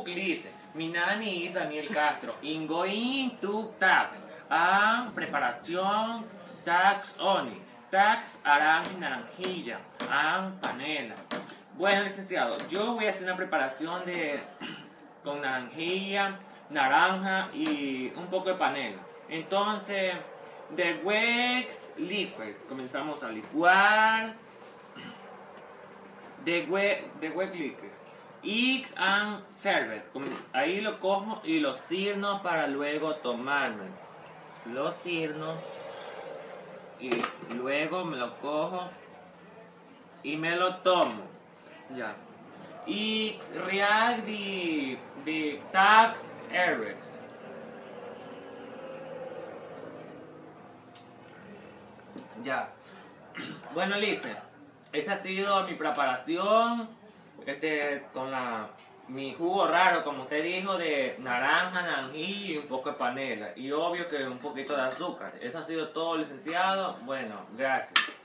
Facebook dice, mi nani is Daniel Castro, in going to tax, preparación, tax only, tax naranjilla, panela. Bueno, licenciado, yo voy a hacer una preparación con naranjilla, naranja y un poco de panela. Entonces, the wax liquid, comenzamos a licuar. The wax liquids. Eggs and serve. Ahí lo cojo y lo sirno para luego tomarme. Lo sirno y luego me lo cojo y me lo tomo. Ya. Eggs react the tax errors. Ya. Bueno, Lice, esa ha sido mi preparación con mi jugo raro, como usted dijo, de naranja, naranjilla y un poco de panela. Y obvio que un poquito de azúcar. Eso ha sido todo, licenciado. Bueno, gracias.